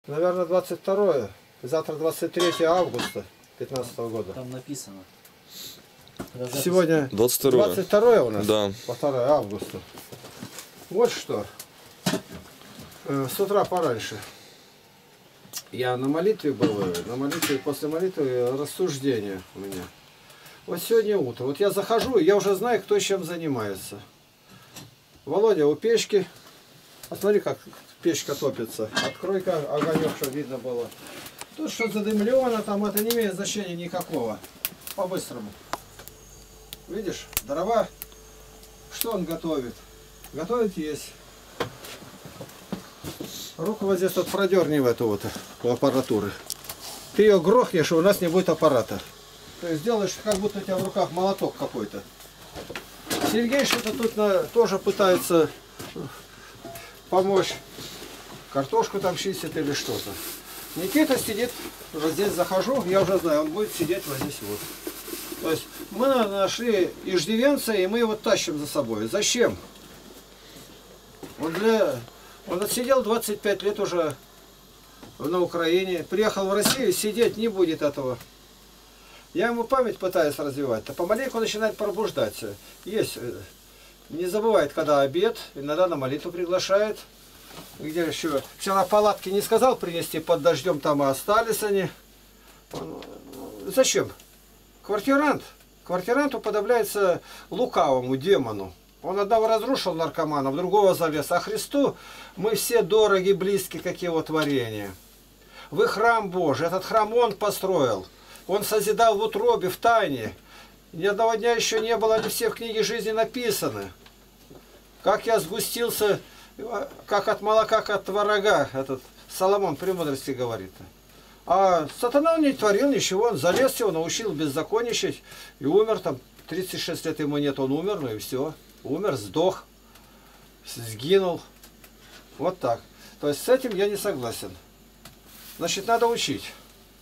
Наверное, 22-е. Завтра 23 августа 2015 года. Там написано. Сегодня 22 у нас? Да. 2 августа. Вот что. С утра пораньше. Я на молитве был, после молитвы рассуждение у меня. Вот сегодня утро. Вот я захожу, и я уже знаю, кто чем занимается. Володя у печки. Посмотри, как печка топится. Открой-ка огонек, чтобы видно было. Тут что-то задымлено, там это не имеет значения никакого. По-быстрому. Видишь, дрова. Что он готовит? Готовит есть. Руку вот здесь вот продерни в эту вот аппаратуру. Ты ее грохнешь, и у нас не будет аппарата. То есть делаешь, как будто у тебя в руках молоток какой-то. Сергей что-то тут тоже пытается помочь. Картошку там чистит или что-то. Никита сидит, вот здесь захожу, я уже знаю, он будет сидеть вот здесь вот. То есть мы нашли иждивенца, и мы его тащим за собой. Зачем? Он отсидел 25 лет уже на Украине, приехал в Россию, сидеть не будет этого. Я ему память пытаюсь развивать, то помаленьку начинает пробуждаться. Есть, не забывает, когда обед, иногда на молитву приглашает. Где еще? Вчера палатки не сказал принести, под дождем там и остались они. Зачем? Квартирант. Квартиранту подавляется лукавому, демону. Он одного разрушил наркомана, в другого залез. А Христу мы все дороги, близки, как его творение. Вы храм Божий. Этот храм Он построил. Он созидал в утробе, в тайне. Ни одного дня еще не было, они все в книге жизни написаны. Как я сгустился, как от молока, как от творога. Этот Соломон премудрости говорит. А сатана он не творил ничего. Он залез его, научил беззаконничать. И умер там. 36 лет ему нет, он умер, ну и все. Умер, сдох, сгинул. Вот так. То есть с этим я не согласен. Значит, надо учить.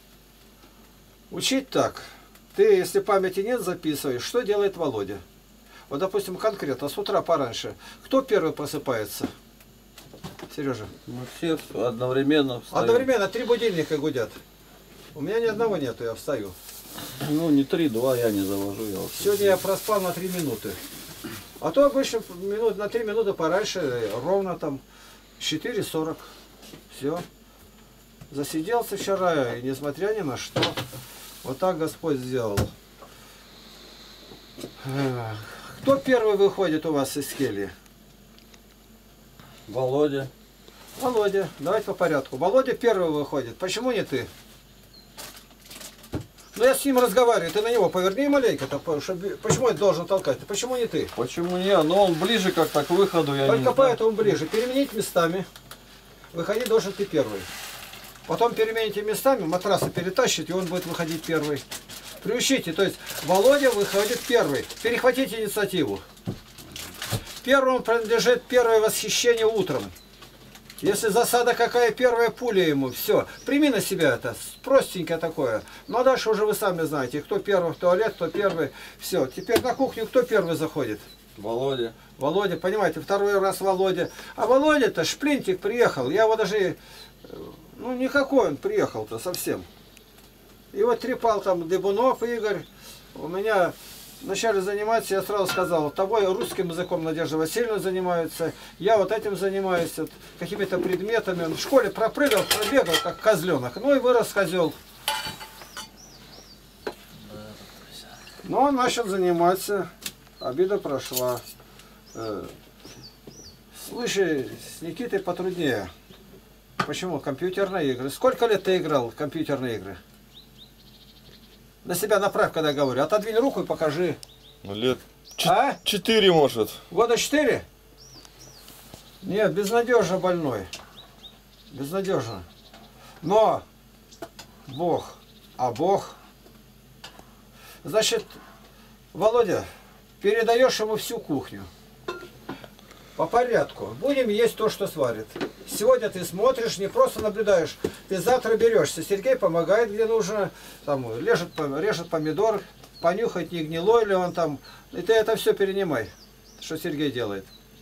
Учить так. Ты, если памяти нет, записываешь, что делает Володя. Вот, допустим, конкретно, с утра пораньше. Кто первый просыпается? Сережа? Мы все одновременно встаем. Одновременно 3 будильника гудят. У меня ни одного нету, я встаю. Ну, не 3, 2 я не завожу. Сегодня я проспал на 3 минуты. А то обычно на 3 минуты пораньше, ровно там 4:40. Все. Засиделся вчера, и несмотря ни на что. Вот так Господь сделал. Кто первый выходит у вас из кельи? Володя. Володя. Давайте по порядку. Володя первый выходит. Почему не ты? Ну я с ним разговариваю, ты на него поверни маленько-то, почему я должен толкать? Почему не ты? Почему не? Но он ближе как-то к выходу, я только не поэтому ближе. Переменить местами. Выходить должен ты первый. Потом перемените местами, матрасы перетащит, и он будет выходить первый. Приучите, то есть Володя выходит первый. Перехватите инициативу. Первому принадлежит первое восхищение утром. Если засада какая, первая пуля ему, все. Прими на себя это, простенькое такое. Ну а дальше уже вы сами знаете, кто первый в туалет, кто первый. Все, теперь на кухню кто первый заходит? Володя. Володя, понимаете, второй раз Володя. А Володя-то шплинтик приехал, я его даже, ну никакой он приехал-то совсем. И вот трепал там Дебунов Игорь, у меня... Вначале заниматься, я сразу сказал, тобой русским языком Надежда Васильевна занимается, я вот этим занимаюсь, вот, какими-то предметами. Он в школе пропрыгал, пробегал, как козленок, ну и вырос козел. Но он начал заниматься, обида прошла. Слушай, с Никитой потруднее. Почему? Компьютерные игры. Сколько лет ты играл в компьютерные игры? На себя направь, когда я говорю. Отодвинь руку и покажи. Лет 4, может. Года 4? Нет, безнадежно больной. Безнадежно. Но Бог. А Бог. Значит, Володя, передаешь ему всю кухню. По порядку. Будем есть то, что сварит. Сегодня ты смотришь, не просто наблюдаешь. Ты завтра берешься. Сергей помогает, где нужно. Там режет помидор, понюхать, не гнилой ли он там. И ты это все перенимай, что Сергей делает.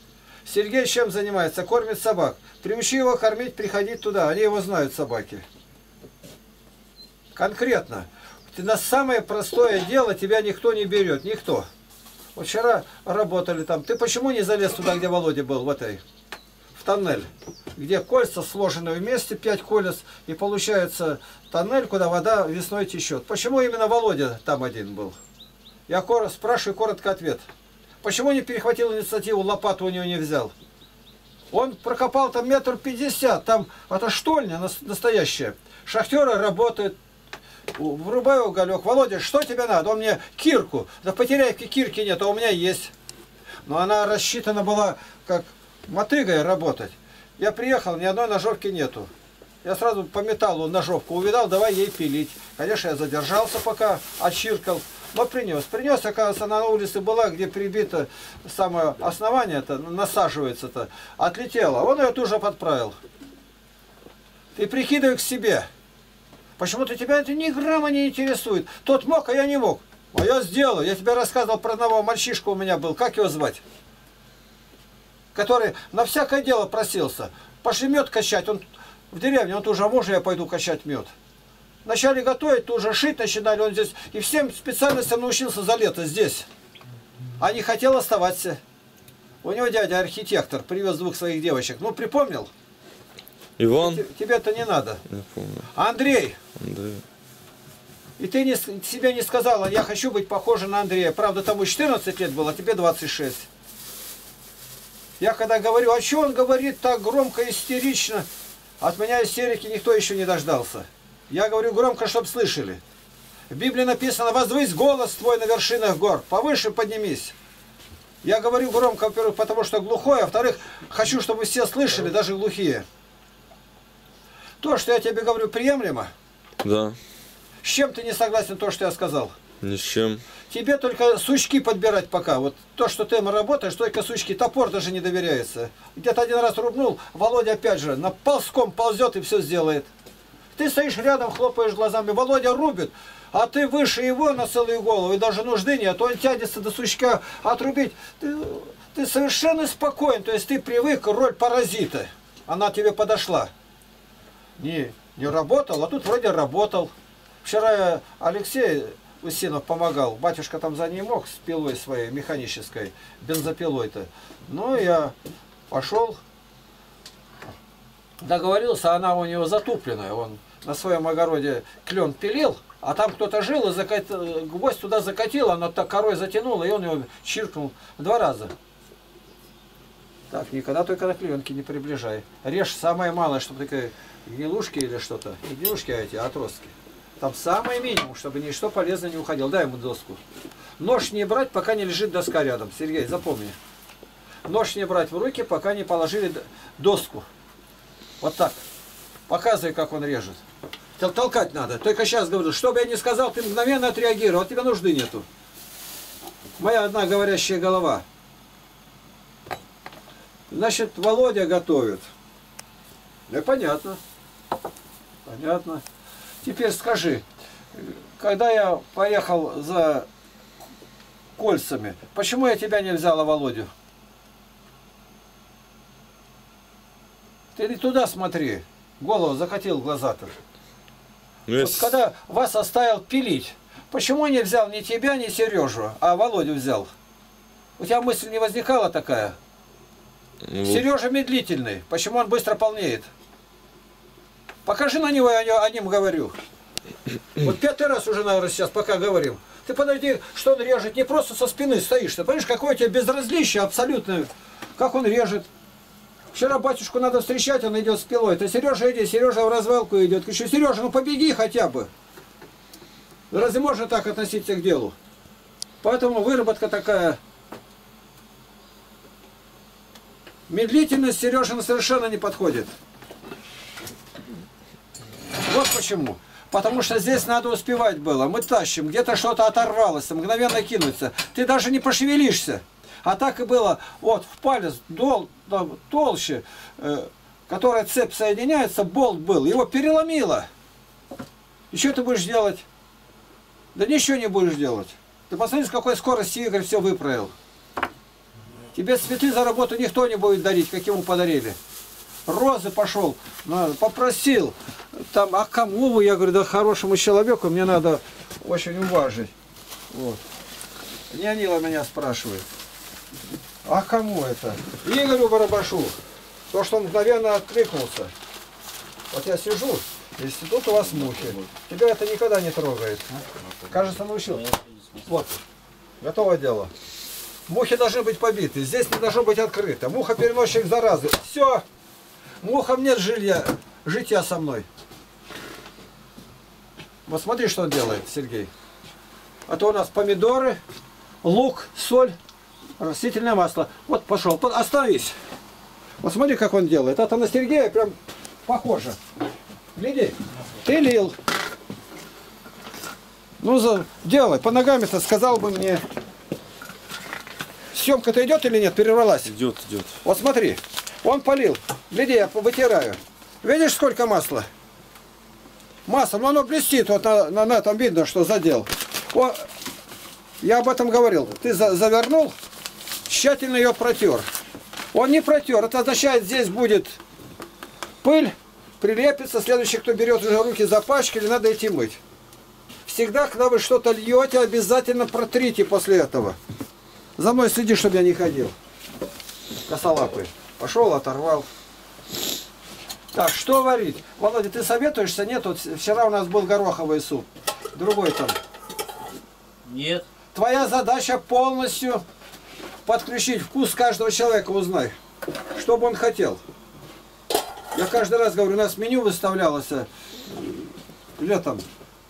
Сергей чем занимается? Кормит собак. Приучи его кормить, приходить туда. Они его знают, собаки. Конкретно. Ты на самое простое дело тебя никто не берет. Никто. Вот вчера работали там. Ты почему не залез туда, где Володя был, в этой? В тоннель. Где кольца сложены вместе, 5 колец. И получается тоннель, куда вода весной течет. Почему именно Володя там один был? Я спрашиваю, коротко ответ. Почему не перехватил инициативу, лопату у него не взял? Он прокопал там 1,50 м. Там это штольня настоящая. Шахтеры работают. Врубаю уголек. Володя, что тебе надо? Он мне кирку. Да потеряйки кирки нет, а у меня есть. Но она рассчитана была как мотыгой работать. Я приехал, ни одной ножовки нету. Я сразу по металлу ножовку увидал, давай ей пилить. Конечно, я задержался пока, отчиркал. Но принес. Принес, оказывается, она на улице была, где прибито самое основание-то, насаживается-то. Отлетело. Он ее тоже подправил. Ты прикидывай к себе. Почему-то тебя это ни грамма не интересует. Тот мог, а я не мог. А я сделал. Я тебе рассказывал про одного мальчишку у меня был. Как его звать? Который на всякое дело просился. Пошли мед качать. Он в деревне, он тоже, а можно я пойду качать мед? Вначале готовить, тут уже шить начинали. Он здесь и всем специальностям научился за лето здесь. А не хотел оставаться. У него дядя архитектор. Привез 2 своих девочек. Ну, припомнил? Иван? Тебе-то не надо. Не помню. Андрей. Андрей. И ты себе не сказала, я хочу быть похожа на Андрея. Правда, тому 14 лет было, а тебе 26. Я когда говорю, а что он говорит так громко, истерично? От меня истерики никто еще не дождался. Я говорю громко, чтобы слышали. В Библии написано, возвысь голос твой на вершинах гор, повыше поднимись. Я говорю громко, во-первых, потому что глухой, а во-вторых, хочу, чтобы все слышали, даже глухие. То, что я тебе говорю, приемлемо? Да. С чем ты не согласен, то, что я сказал? Ни с чем. Тебе только сучки подбирать пока. Вот то, что ты работаешь, только сучки. Топор даже не доверяется. Где-то один раз рубнул, Володя опять же на ползком ползет и все сделает. Ты стоишь рядом, хлопаешь глазами, Володя рубит, а ты выше его на целую голову, и даже нужды нет. Он тянется до сучка отрубить. Ты совершенно спокоен, то есть ты привык к роль паразита. Она тебе подошла. Не работал, а тут вроде работал. Вчера Алексей Усинов помогал, батюшка там за ней мог с пилой своей механической, бензопилой-то. Ну, я пошел, договорился, она у него затупленная, он на своем огороде клен пилил, а там кто-то жил, и гвоздь туда закатил, она так корой затянула, и он его чиркнул 2 раза. Так, никогда только на клеенке не приближай. Режь самое малое, чтобы такие гнилушки или что-то. Не гнилушки, а эти отростки. Там самый минимум, чтобы ничто полезное не уходило. Дай ему доску. Нож не брать, пока не лежит доска рядом. Сергей, запомни. Нож не брать в руки, пока не положили доску. Вот так. Показывай, как он режет. Толкать надо. Только сейчас говорю, что бы я ни сказал, ты мгновенно отреагировал. От тебя нужды нету. Моя одна говорящая голова. Значит, Володя готовит. Ну, понятно. Понятно. Теперь скажи, когда я поехал за кольцами, почему я тебя не взяла, Володю? Ты не туда смотри. Голову закатил глаза-то. Вот когда вас оставил пилить, почему не взял ни тебя, ни Сережу, а Володю взял? У тебя мысль не возникала такая? Сережа медлительный. Почему он быстро полнеет? Покажи на него, я о нем говорю. Вот 5-й раз уже, наверное, сейчас, пока говорим. Ты подойди, что он режет, не просто со спины стоишь. Ты понимаешь, какое у тебя безразличие абсолютно. Как он режет. Вчера батюшку надо встречать, он идет с пилой. Ты, Сережа, иди, Сережа в развалку идет. Кричу, Сережа, ну побеги хотя бы. Разве можно так относиться к делу? Поэтому выработка такая. Медлительность Сережина совершенно не подходит. Вот почему. Потому что здесь надо успевать было. Мы тащим, где-то что-то оторвалось, мгновенно кинуться. Ты даже не пошевелишься. А так и было. Вот в палец толще, которая цепь соединяется, болт был. Его переломило. И что ты будешь делать? Да ничего не будешь делать. Ты посмотри, с какой скоростью Игорь все выправил. Тебе цветы за работу никто не будет дарить, как ему подарили. Розы пошел, попросил. Там, а кому вы? Я говорю, да хорошему человеку мне надо очень уважить. Вот. Нянила меня спрашивает. А кому это? Игорю Барабашу. То, что он мгновенно откликнулся. Вот я сижу, если тут у вас мухи. Тебя это никогда не трогает. Кажется, научил. Вот. Готово дело. Мухи должны быть побиты. Здесь не должно быть открыто. Муха переносчик заразы. Все. Мухам нет житья со мной. Вот смотри, что он делает, Сергей. А то у нас помидоры, лук, соль, растительное масло. Вот пошел. Остановись. Вот смотри, как он делает. Это на Сергея прям похоже. Гляди. Ты лил. Ну, делай. По ногам-то сказал бы мне. Съемка-то идет или нет? Перервалась? Идет. Вот смотри. Он полил. Гляди, я вытираю. Видишь, сколько масла? Масло, но оно блестит. Вот на этом видно, что задел. Я об этом говорил. Ты завернул, тщательно ее протер. Он не протер. Это означает, здесь будет пыль, прилепится. Следующий, кто берет, уже руки запачкали, надо идти мыть. Всегда, когда вы что-то льете, обязательно протрите после этого. За мной следи, чтобы я не ходил. Косолапый. Пошел, оторвал. Так, что варить? Володя, ты советуешься? Нет, вот вчера у нас был гороховый суп. Другой там. Нет. Твоя задача полностью подключить вкус каждого человека, узнай. Что бы он хотел. Я каждый раз говорю, у нас меню выставлялось летом.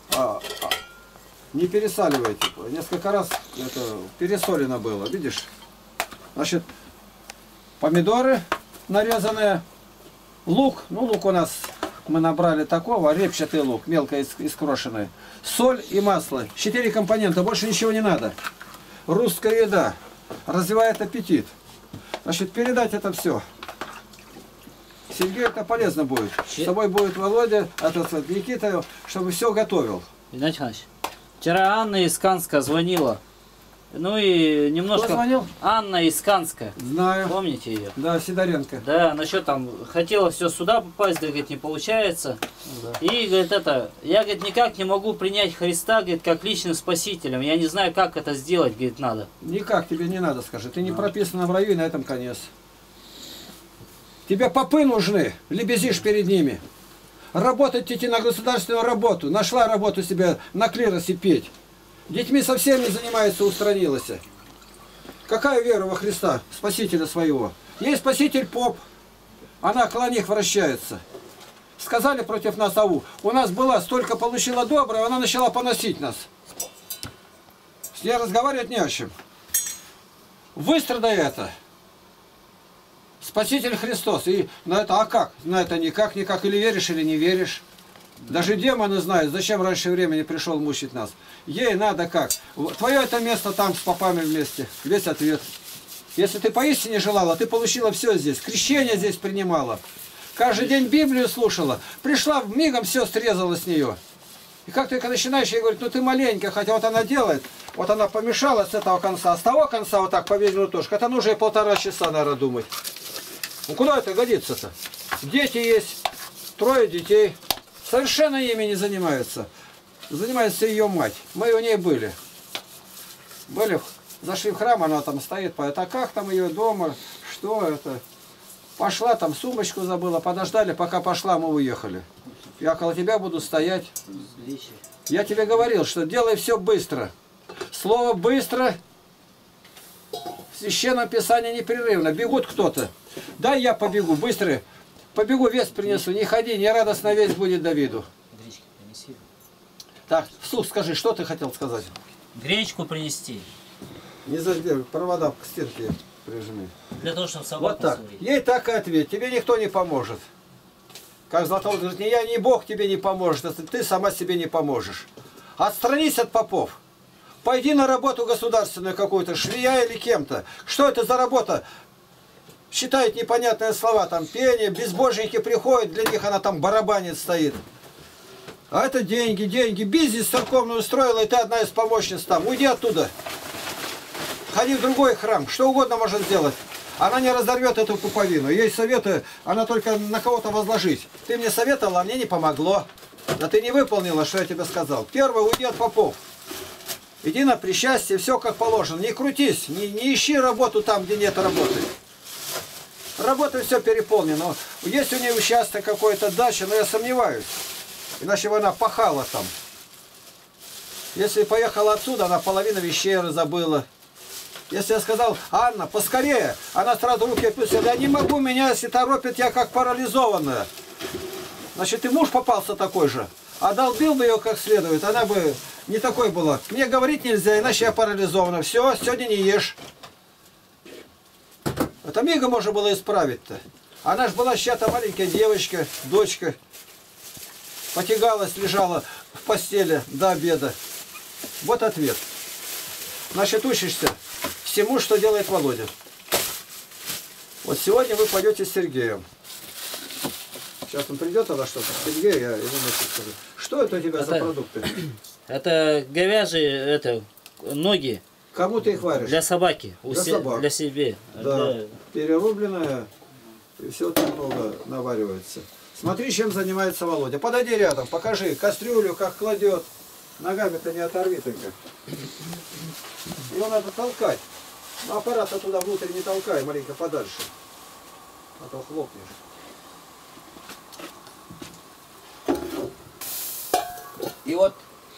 Не пересаливайте. Несколько раз это пересолено было, видишь? Значит, помидоры нарезанные, лук, ну лук у нас мы набрали такого, репчатый лук, мелко искрошенный, соль и масло. 4 компонента, больше ничего не надо. Русская еда развивает аппетит. Значит, передать это все. Сергею это полезно будет. С тобой будет Володя, Никита, чтобы все готовил. Игнатий Иванович, вчера Анна из Канска звонила. Ну и немножко... Кто звонил? Анна из Канска. Знаю. Помните ее? Да, Сидоренко. Да, насчет там, хотела все сюда попасть, да, говорит, не получается. Да. И, говорит, я, говорит, никак не могу принять Христа, говорит, как личным спасителем. Я не знаю, как это сделать, говорит, надо. Никак тебе не надо, скажи. Ты не прописан в раю, и на этом конец. Тебе попы нужны, лебезишь перед ними. Работать идти на государственную работу. Нашла работу себе на клиросе петь. Детьми совсем не занимается, устранилась. Какая вера во Христа, Спасителя своего? Есть Спаситель поп. Она около них вращается. Сказали против нас ау. У нас была, столько получила доброго, она начала поносить нас. С ней разговаривать не о чем. Выстрадай это. Спаситель Христос. И на это, а как? На это никак. Или веришь, или не веришь. Даже демоны знают, зачем раньше времени пришел мучить нас. Ей надо как? Твое это место там с попами вместе. Весь ответ. Если ты поистине желала, ты получила все здесь. Крещение здесь принимала. Каждый день Библию слушала. Пришла, мигом все срезала с нее. И как только начинаешь, ей говорит, ну ты маленькая, хотя вот она делает, вот она помешала с этого конца, а с того конца вот так повесила тоже. Это нужно и 1,5 часа, наверное, думать. Ну куда это годится-то? Дети есть, 3 детей. Совершенно ими не занимаются. Занимается ее мать. Мы у ней были. Зашли в храм, она там стоит, поет. А как там ее дома? Что это? Пошла, там сумочку забыла, подождали, пока пошла, мы уехали. Я около тебя буду стоять. Я тебе говорил, что делай все быстро. Слово быстро в Священном Писании непрерывно. Бегут кто-то. Дай я побегу, быстро. Побегу, вес принесу, не ходи, не радостно весь будет Давиду. Гречки принеси. Так, вслух скажи, что ты хотел сказать? Гречку принести. Не задержи, провода к стенке прижми. Для того, чтобы собаку Вот так. сварить. Ей так и ответь, тебе никто не поможет. Как Златоуст говорит, ни я, ни Бог тебе не поможет, если ты сама себе не поможешь. Отстранись от попов. Пойди на работу государственную какую-то, швея или кем-то. Что это за работа? Считает непонятные слова, там пение, безбожники приходят, для них она там барабанит стоит. А это деньги. Бизнес церковный устроила, и ты одна из помощниц там. Уйди оттуда. Ходи в другой храм, что угодно может сделать. Она не разорвет эту пуповину. Ей советы, она только на кого-то возложить. Ты мне советовала, а мне не помогло. Да ты не выполнила, что я тебе сказал. Первое, уйди от попов. Иди на причастие, все как положено. Не крутись, не ищи работу там, где нет работы. Работа все переполнена. Есть у нее участок какой-то, дача, но я сомневаюсь. Иначе бы она пахала там. Если поехала отсюда, она половину вещей забыла. Если я сказал, Анна, поскорее, она сразу руки опустила. Я не могу, меня если торопит, я как парализованная. Значит, и муж попался такой же. А долбил бы ее как следует, она бы не такой была. Мне говорить нельзя, иначе я парализована. Все, сегодня не ешь. Это мига можно было исправить-то. Она же была чья-то маленькая девочка, дочка. Потягалась, лежала в постели до обеда. Вот ответ. Значит, учишься всему, что делает Володя. Вот сегодня вы пойдете с Сергеем. Сейчас он придет, тогда что-то. Сергей, я ему скажу. Что это у тебя за продукты? Это говяжьи, ноги. Кому ты их варишь? Для собаки. Для собак. Для себе. Да. Для... Перерубленная. И все там много наваривается. Смотри, чем занимается Володя. Подойди рядом, покажи кастрюлю, как кладет. Ногами-то не оторви только. Его надо толкать. Но аппарат-то туда внутрь не толкай, маленько подальше. А то хлопнешь. И вот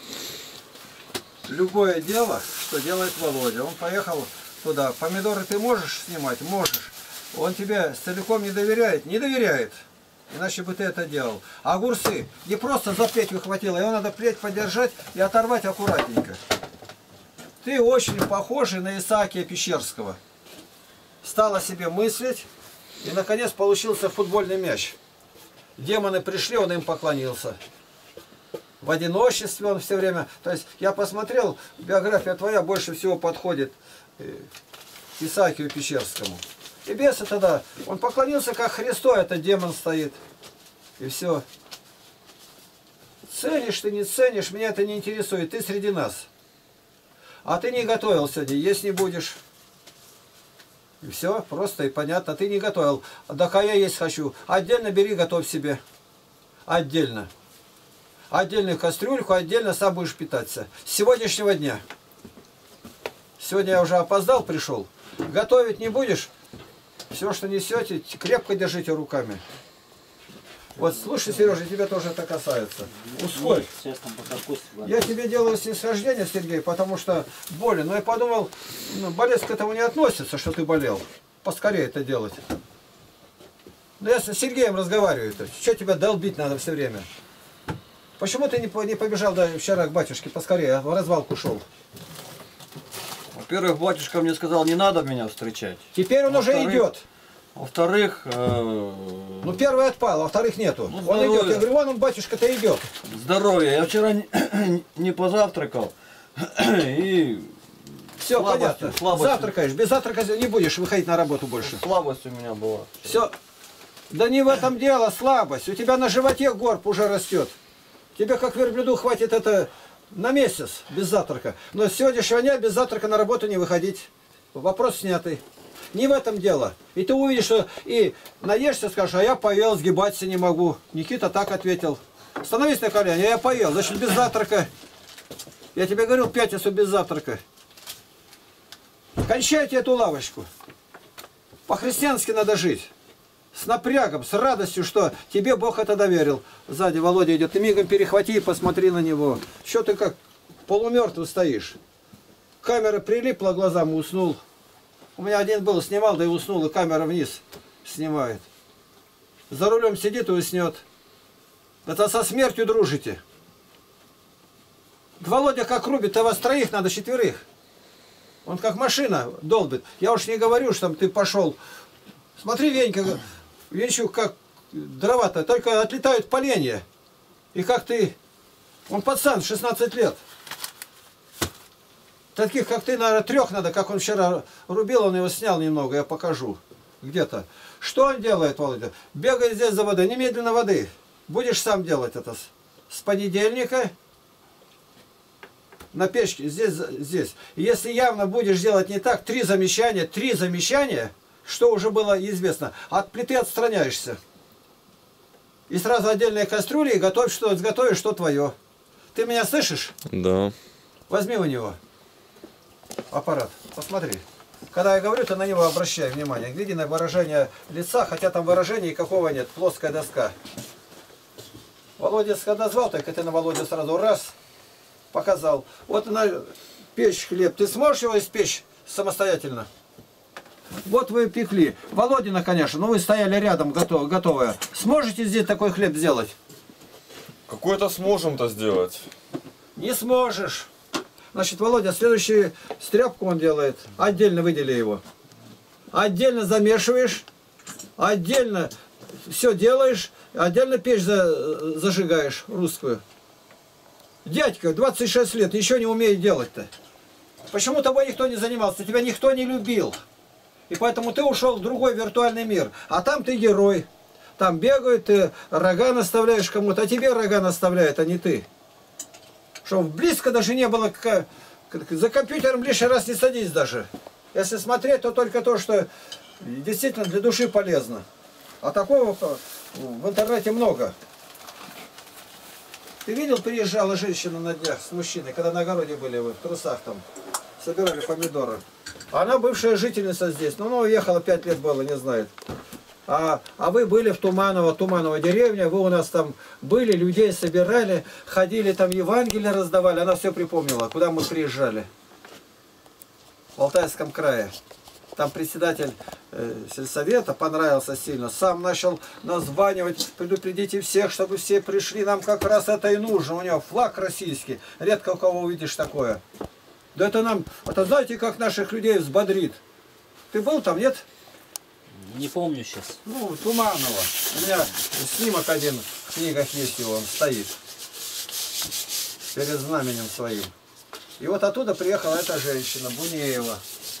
любое дело, что делает Володя. Он поехал туда. Помидоры ты можешь снимать? Можешь. Он тебе целиком не доверяет? Не доверяет. Иначе бы ты это делал. А огурцы не просто за плеть выхватила, его надо плеть подержать и оторвать аккуратненько. Ты очень похожий на Исаакия Пещерского. Стала себе мыслить, и наконец получился футбольный мяч. Демоны пришли, он им поклонился. В одиночестве он все время... То есть я посмотрел, биография твоя больше всего подходит к Исаакию Пещерскому. И бесы тогда, он поклонился как Христу, это демон стоит. И все. Ценишь ты, не ценишь, меня это не интересует, ты среди нас. А ты не готовил сегодня, есть не будешь. И все, просто и понятно, ты не готовил. Да я есть хочу. Отдельно бери, готовь себе. Отдельно. Отдельную кастрюльку, отдельно сам будешь питаться. С сегодняшнего дня. Сегодня я уже опоздал, пришел. Готовить не будешь? Все, что несете, крепко держите руками. Вот слушай, Сережа, тебя тоже это касается. Усвой. Я тебе делаю снисхождение, Сергей, потому что болен. Но я подумал, болезнь к этому не относится, что ты болел. Поскорее это делать. Но я с Сергеем разговариваю. Что тебя долбить надо все время? Почему ты не побежал вчера к батюшке поскорее, а в развалку шел? Во-первых, батюшка мне сказал, не надо меня встречать. Теперь он уже идет. Во-вторых... Ну, первый отпал, а во-вторых нету. Ну, он идет. Я говорю, вон он, батюшка-то идет. Здоровье. Я вчера не позавтракал. И... Все, понятно. Завтракаешь. Без завтрака не будешь выходить на работу больше. Слабость у меня была. Все. Да не в этом дело слабость. У тебя на животе горб уже растет. Тебе, как верблюду, хватит это на месяц без завтрака. Но с сегодняшнего дня без завтрака на работу не выходить. Вопрос снятый. Не в этом дело. И ты увидишь, что и наешься, скажешь, а я поел, сгибаться не могу. Никита так ответил. Становись на колени, я поел, значит без завтрака. Я тебе говорил, пятницу без завтрака. Кончайте эту лавочку. По-христиански надо жить. С напрягом, с радостью, что тебе Бог это доверил. Сзади Володя идет, ты мигом перехвати и посмотри на него. Что ты как полумертвый стоишь? Камера прилипла к глазам и уснул. У меня один был, снимал, да и уснул, и камера вниз снимает. За рулем сидит и уснет. Это со смертью дружите. Володя как рубит, а вас троих надо, четверых. Он как машина долбит. Я уж не говорю, что там ты пошел. Смотри, Венька, Венчук, как дрова-то, только отлетают поленья. И как ты... Он пацан, 16 лет. Таких, как ты, наверное, 3 надо, как он вчера рубил, он его снял немного, я покажу. Где-то. Что он делает, Володя? Бегает здесь за водой, немедленно воды. Будешь сам делать это. С понедельника на печке, здесь. И если явно будешь делать не так, три замечания, что уже было известно, от плиты отстраняешься. И сразу отдельные кастрюли и готовишь, что твое. Ты меня слышишь? Да. Возьми у него аппарат, посмотри. Когда я говорю, ты на него обращай внимание. Гляди на выражение лица, хотя там выражения никакого нет. Плоская доска. Володя, когда звал, так ты на Володю сразу раз показал. Вот на печь хлеб. Ты сможешь его испечь самостоятельно? Вот вы пекли. Володина, конечно, но вы стояли рядом, готовые. Сможете здесь такой хлеб сделать? Какой-то сможем-то сделать. Не сможешь. Значит, Володя, следующую стряпку он делает. Отдельно выдели его. Отдельно замешиваешь. Отдельно все делаешь. Отдельно печь зажигаешь русскую. Дядька, 26 лет, еще не умеет делать-то. Почему тобой никто не занимался? Тебя никто не любил. И поэтому ты ушел в другой виртуальный мир. А там ты герой. Там бегают, ты рога наставляешь кому-то. А тебе рога наставляют, а не ты. Чтобы близко даже не было. За компьютером лишний раз не садись даже. Если смотреть, то только то, что действительно для души полезно. А такого в интернете много. Ты видел, приезжала женщина на днях с мужчиной, когда на огороде были вы, в трусах там, собирали помидоры. Она бывшая жительница здесь, ну, уехала 5 лет было, не знает. А вы были в Туманово деревня, вы у нас там были, людей собирали, ходили там Евангелие раздавали, она все припомнила, куда мы приезжали. В Алтайском крае. Там председатель сельсовета понравился сильно, сам начал названивать, предупредите всех, чтобы все пришли, нам как раз это и нужно, у него флаг российский, редко у кого увидишь такое. Да это нам, это знаете, как наших людей взбодрит. Ты был там, нет? Не помню сейчас. Ну, Туманова. У меня снимок один в книгах есть его, он стоит. Перед знаменем своим. И вот оттуда приехала эта женщина, Бунеева.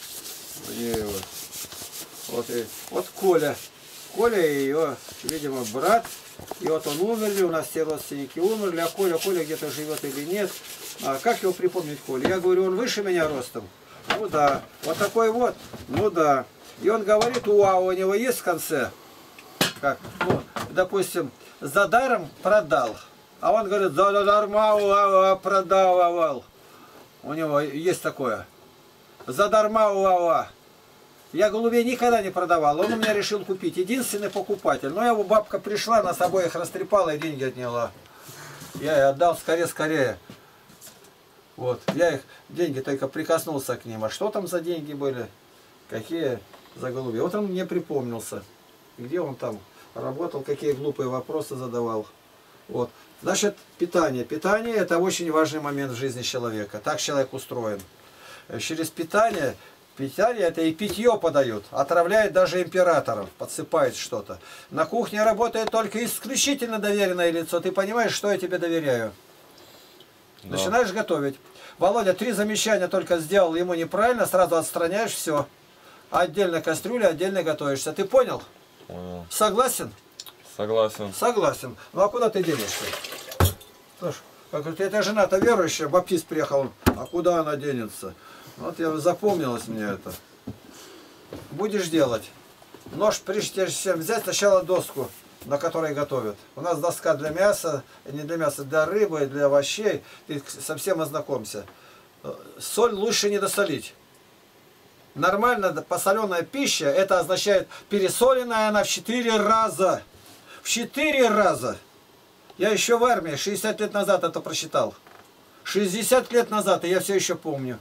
Вот Коля. Коля и ее, видимо, брат. И вот он умерли, у нас все родственники умерли. А Коля где-то живет или нет. А как его припомнить, Коля? Я говорю, он выше меня ростом. Ну да. Вот такой вот. Ну да. И он говорит, у него есть в конце, как, ну, допустим, за даром продал. А он говорит, за дарма продавал. У него есть такое. За дарма. Я голубей никогда не продавал. Он у меня решил купить. Единственный покупатель. Но его бабка пришла, нас обоих растрепала и деньги отняла. Я ей отдал скорее. Вот. Я их деньги только прикоснулся к ним. А что там за деньги были? Какие за голубей? Вот он мне припомнился. Где он там работал, какие глупые вопросы задавал. Вот. Значит, питание. Питание – это очень важный момент в жизни человека. Так человек устроен. Через питание это и питье подают. Отравляет даже императоров, подсыпает что-то. На кухне работает только исключительно доверенное лицо. Ты понимаешь, что я тебе доверяю? Да. Начинаешь готовить. Володя 3 замечания только сделал, ему неправильно, сразу отстраняешь, все. Отдельно кастрюля, отдельно готовишься. Ты понял? Понял. Согласен? Согласен. Согласен. Ну а куда ты денешься? Слушай, как говорит, эта жена-то верующая, баптист приехал, а куда она денется? Вот я запомнилось мне это. Будешь делать. Нож, прежде чем взять, сначала доску, на которой готовят. У нас доска для мяса, не для мяса, для рыбы, для овощей. Ты совсем ознакомься. Соль лучше не досолить. Нормально посоленная пища, это означает пересоленная она в 4 раза. В 4 раза. Я еще в армии 60 лет назад это просчитал. 60 лет назад, и я все еще помню.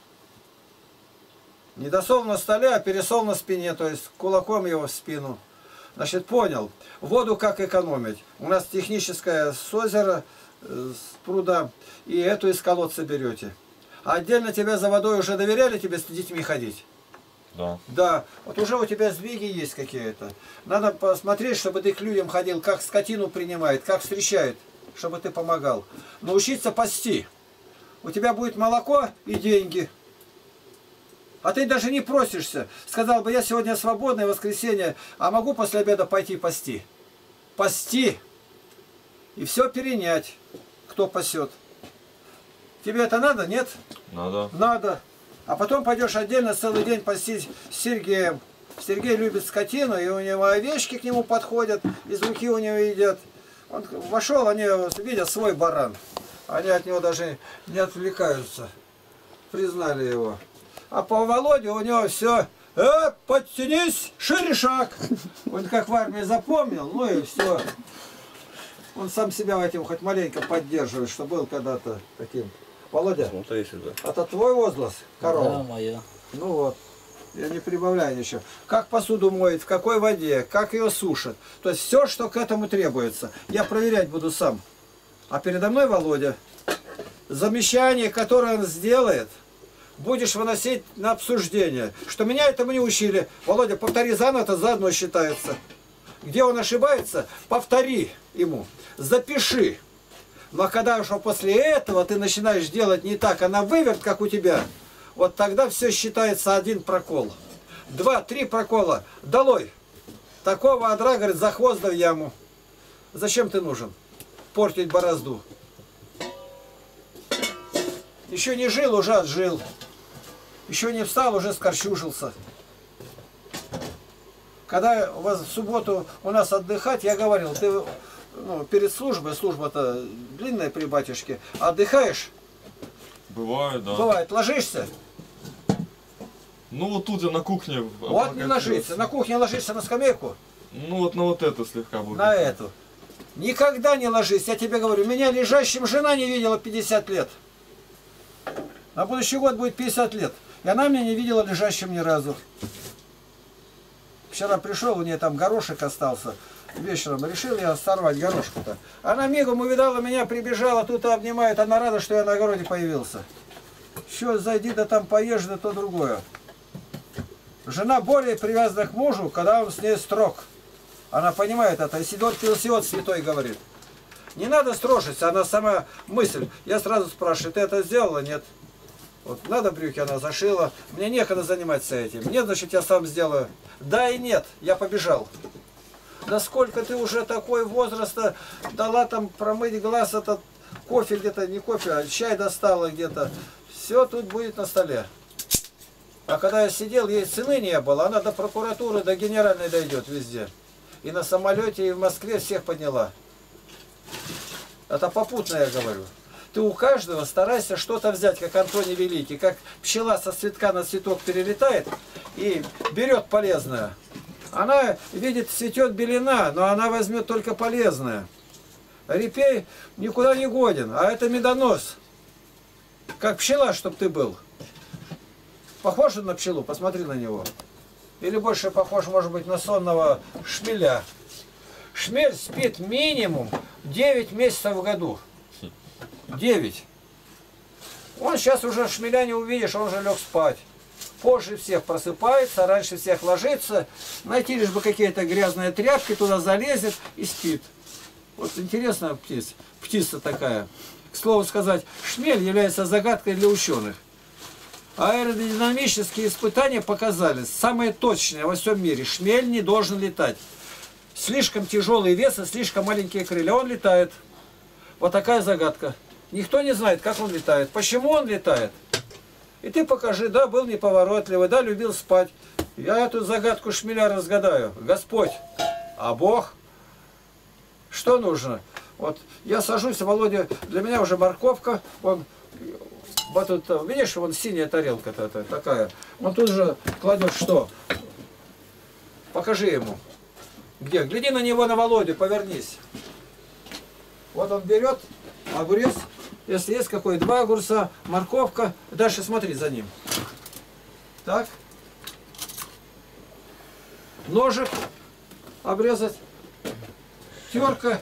Не досол на столе, а пересол на спине, то есть кулаком его в спину. Значит, понял. Воду как экономить. У нас техническая с озера, с пруда, и эту из колодца берете. А отдельно тебя за водой уже доверяли тебе с детьми ходить? Да. Да. Вот уже у тебя сдвиги есть какие-то. Надо посмотреть, чтобы ты к людям ходил, как скотину принимает, как встречает, чтобы ты помогал. Научиться пасти. У тебя будет молоко и деньги. А ты даже не просишься. Сказал бы, я сегодня свободное воскресенье, а могу после обеда пойти пасти. Пасти. И все перенять, кто пасет. Тебе это надо, нет? Надо. Надо. А потом пойдешь отдельно целый день пастись с Сергеем. Сергей любит скотину, и у него овечки к нему подходят, из руки у него едят. Он вошел, они видят свой баран. Они от него даже не отвлекаются. Признали его. А по Володе у него все, подтянись, шире шаг. Он как в армии запомнил, ну и все. Он сам себя в этом хоть маленько поддерживает, что был когда-то таким. Володя, Смотри сюда. это твой возглас, корова? Да, моя. Ну вот, я не прибавляю ничего. Как посуду моет, в какой воде, как ее сушат. То есть все, что к этому требуется. Я проверять буду сам. А передо мной Володя. Замечание, которое он сделает, будешь выносить на обсуждение. Что меня этому не учили. Володя, повтори заново, это заодно считается. Где он ошибается, повтори ему. Запиши. Но когда уж после этого ты начинаешь делать не так, а на выверт, как у тебя, вот тогда все считается один прокол. 2-3 прокола. Долой. Такого адра, говорит, за хвост да в яму. Зачем ты нужен? Портить борозду. Еще не жил, уже отжил. Еще не встал, уже скорчужился. Когда у вас в субботу у нас отдыхать, я говорил, ты перед службой, служба-то длинная при батюшке, отдыхаешь? Бывает, да. Бывает, ложишься? Ну вот тут я на кухне. Вот не ложишься. На кухне ложишься на скамейку? Ну вот на вот эту слегка будет. На эту. Никогда не ложись, я тебе говорю. Меня лежащим жена не видела 50 лет. На будущий год будет 50 лет. И она меня не видела лежащим ни разу. Вчера пришел, у нее там горошек остался. Вечером решил я сорвать горошку-то. Она мигом увидала меня, прибежала, тут обнимает. Она рада, что я на огороде появился. Еще зайди, да там поешь, да то другое. Жена более привязана к мужу, когда он с ней строг. Она понимает это. Исидор Пелсиот святой говорит. Не надо строжиться, она сама мысль. Я сразу спрашиваю, ты это сделала? Нет. Вот надо брюки, она зашила. Мне некогда заниматься этим. Нет, значит, я сам сделаю. Да и нет, я побежал. Да сколько ты уже такой возраста дала там промыть глаз, этот кофе где-то, не кофе, а чай достала где-то. Все тут будет на столе. А когда я сидел, ей цены не было. Она до прокуратуры, до генеральной дойдет везде. И на самолете, и в Москве всех подняла. Это попутно я говорю. Ты у каждого старайся что-то взять, как Антоний Великий. Как пчела со цветка на цветок перелетает и берет полезное. Она видит, цветет белина, но она возьмет только полезное. Репей никуда не годен, а это медонос. Как пчела, чтоб ты был. Похож он на пчелу? Посмотри на него. Или больше похож, может быть, на сонного шмеля. Шмель спит минимум 9 месяцев в году. 9. Он сейчас уже шмеля не увидишь, он уже лег спать. Позже всех просыпается, раньше всех ложится. Найти лишь бы какие-то грязные тряпки, туда залезет и спит. Вот интересная птица. Птица такая. К слову сказать, шмель является загадкой для ученых. Аэродинамические испытания показали, самые точные во всем мире. Шмель не должен летать. Слишком тяжелый вес и слишком маленькие крылья. Он летает. Вот такая загадка. Никто не знает, как он летает. Почему он летает? И ты покажи, да, был неповоротливый, да, любил спать. Я эту загадку шмеля разгадаю. Господь, а Бог? Что нужно? Вот я сажусь, Володя, для меня уже морковка, он, вот тут, видишь, вон синяя тарелка-то такая. Он тут же кладет что? Покажи ему. Где? Гляди на него, на Володю, повернись. Вот он берет огурец, если есть какой, 2 огурца, морковка. Дальше смотри за ним. Так. Ножик обрезать. Терка.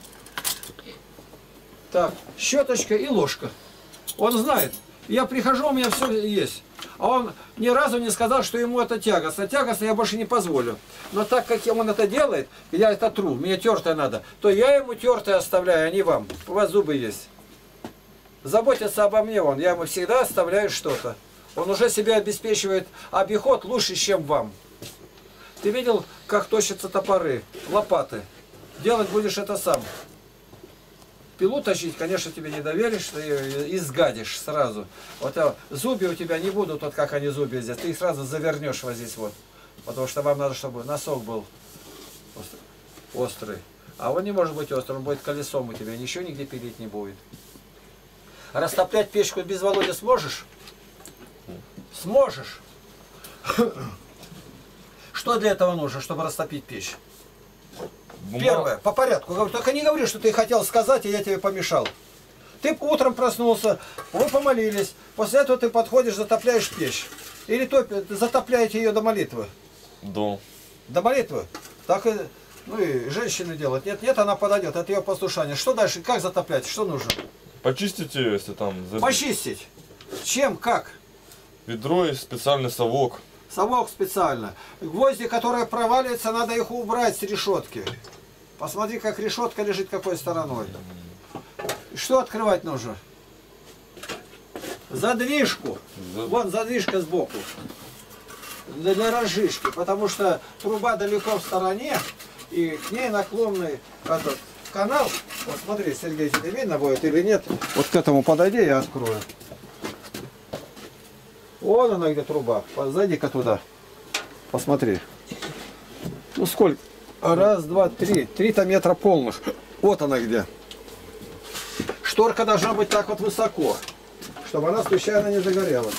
Так, щеточка и ложка. Он знает. Я прихожу, у меня все есть. А он ни разу не сказал, что ему это тягостно. Тягостно я больше не позволю. Но так как он это делает, я это тру, мне тертое надо, то я ему тертое оставляю, а не вам. У вас зубы есть. Заботится обо мне он. Я ему всегда оставляю что-то. Он уже себе обеспечивает обиход лучше, чем вам. Ты видел, как точатся топоры, лопаты? Делать будешь это сам. Пилу тащить, конечно, тебе не доверишь, ты ее изгадишь сразу. Вот зубья у тебя не будут, вот как они зубья здесь. Ты их сразу завернешь вот здесь вот. Потому что вам надо, чтобы носок был острый. А он не может быть острым, он будет колесом у тебя, ничего нигде пилить не будет. Растоплять печку без Володи сможешь? Сможешь. Что для этого нужно, чтобы растопить печь? Первое, по порядку. Только не говори, что ты хотел сказать, и я тебе помешал. Ты утром проснулся, вы помолились. После этого ты подходишь, затопляешь печь. Или затопляете ее до молитвы. Да. До молитвы. Так и, ну и женщины делают. Нет, нет, она подойдет. Это ее послушание. Что дальше? Как затоплять? Что нужно? Почистить ее, если там... Почистить. Чем? Как? Ведро и специальный совок. Совок специально. Гвозди, которые проваливаются, надо их убрать с решетки. Посмотри, как решетка лежит какой стороной. Что открывать нужно? Задвижку. Вон задвижка сбоку. Для разжижки. Потому что труба далеко в стороне. И к ней наклонный этот канал. Вот смотри, Сергей, тебе видно будет или нет? Вот к этому подойди, я открою. Вон она где труба. Зайди-ка туда. Посмотри. Ну сколько? Раз, два, три. 3 метра полных. Вот она где. Шторка должна быть так вот высоко, чтобы она случайно не загорелась.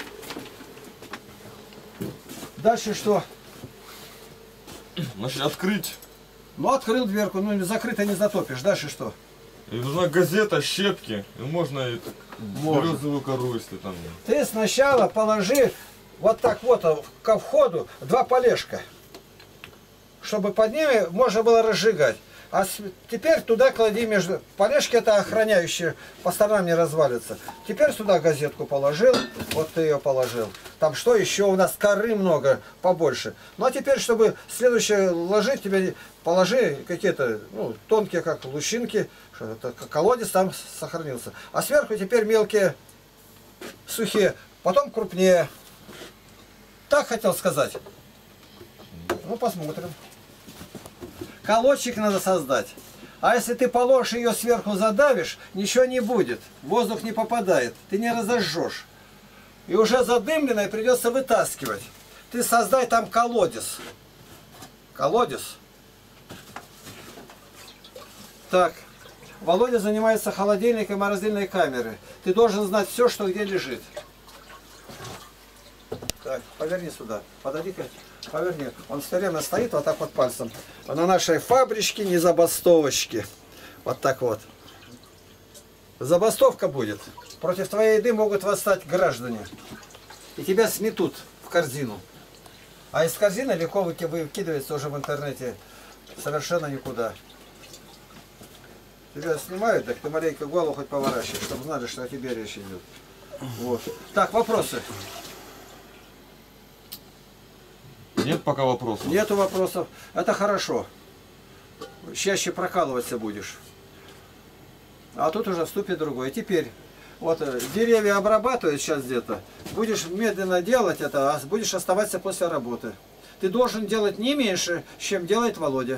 Дальше что? Значит, открыть. Ну открыл дверку, ну закрыто не затопишь. Дальше что? И нужна газета, щепки. И можно и так, березовую кору, если там... Ты сначала положи вот так вот ко входу 2 полежка, чтобы под ними можно было разжигать. А теперь туда клади между... Полежки это охраняющие, по сторонам не развалится. Теперь сюда газетку положил, вот ты ее положил. Там что еще? У нас коры много, побольше. Ну а теперь, чтобы следующее ложить, тебе положи какие-то, ну, тонкие, как лучинки, что это колодец там сохранился. А сверху теперь мелкие, сухие, потом крупнее. Так хотел сказать? Ну, посмотрим. Колодчик надо создать. А если ты положишь ее сверху, задавишь, ничего не будет. Воздух не попадает. Ты не разожжешь. И уже задымленное придется вытаскивать. Ты создай там колодец. Колодец. Так. Володя занимается холодильником и морозильной камерой. Ты должен знать все, что где лежит. Так, поверни сюда. Подойди-ка. Поверни. Он все время стоит вот так вот пальцем. На нашей фабричке не забастовочки. Вот так вот. Забастовка будет. Против твоей еды могут восстать граждане. И тебя сметут в корзину. А из корзины легко выкидывается уже в интернете совершенно никуда. Тебя снимают, так ты маленько голову хоть поворачивай, чтобы знали, что о тебе речь идет. Вот. Так, вопросы? Нет пока вопросов. Нету вопросов. Это хорошо. Чаще прокалываться будешь. А тут уже вступит другое. Теперь, вот деревья обрабатывают сейчас где-то. Будешь медленно делать это, а будешь оставаться после работы. Ты должен делать не меньше, чем делает Володя.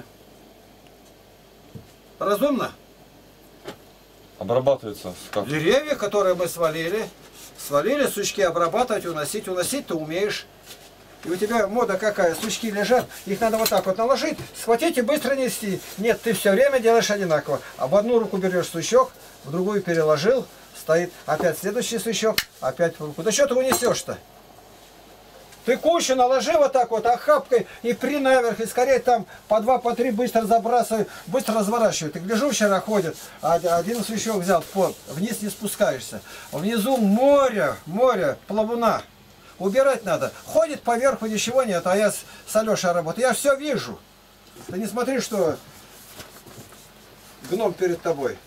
Разумно? Обрабатывается как? Деревья, которые мы свалили, сучки обрабатывать, уносить. Уносить ты умеешь. И у тебя мода какая, сучки лежат, их надо вот так вот наложить, схватить и быстро нести. Нет, ты все время делаешь одинаково. А в одну руку берешь сучок, в другую переложил, стоит, опять следующий сучок, опять в руку. Да что ты унесешь-то? Ты кучу наложи вот так вот охапкой и при наверх, и скорее там по 2, по 3 быстро забрасывай, быстро разворачивай. Ты гляжу, вчера ходит, один сучок взял, вниз не спускаешься. Внизу море, плавуна. Убирать надо. Ходит поверху, ничего нет, а я с Алешей работаю. Я все вижу. Ты не смотри, что гном перед тобой.